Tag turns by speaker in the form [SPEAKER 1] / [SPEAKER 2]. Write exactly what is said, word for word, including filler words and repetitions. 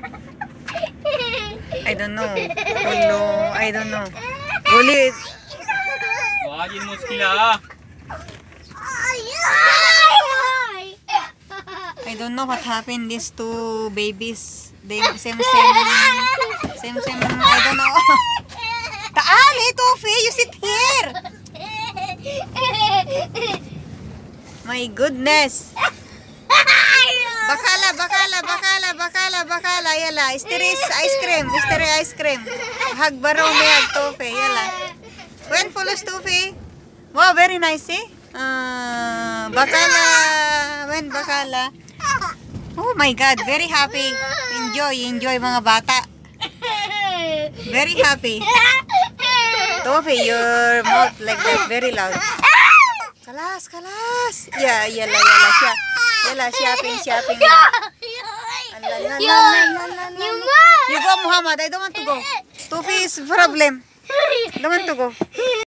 [SPEAKER 1] I don't know. Hello, I don't know. Ulit.
[SPEAKER 2] Wajin muskil ah.
[SPEAKER 1] I don't know what happened these two babies. They same same same same. I don't know. Taali, Tofi, you sit here. My goodness. Bakala, bakala, bakala, bakala, bakala. Yala, istiris ice cream, istiri ice cream. Hagbaraw may hag Tofi, yala. When full of Tofi? Wow, very nice, eh? Uh, bakala, when bakala? Oh my God, very happy. Enjoy, enjoy mga bata. Very happy. Tofi, your mouth like that, very loud. Kalas, kalas. Yeah, yala, yala, siya. Yala, shopping, shopping. You go, Muhammad. I don't want to go. Tofi is problem. Don't want to go.